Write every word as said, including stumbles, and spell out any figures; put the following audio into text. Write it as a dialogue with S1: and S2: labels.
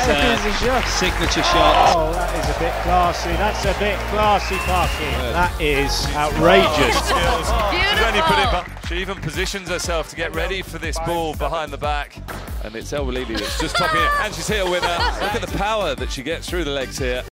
S1: is a signature shot.
S2: Oh, that is a bit classy. That's a bit classy, classy. That is outrageous.
S3: She's only put it back. She even positions herself to get ready for this ball behind the back. And it's El Welily that's just topping it. And she's here with her. Look at the power that she gets through the legs here.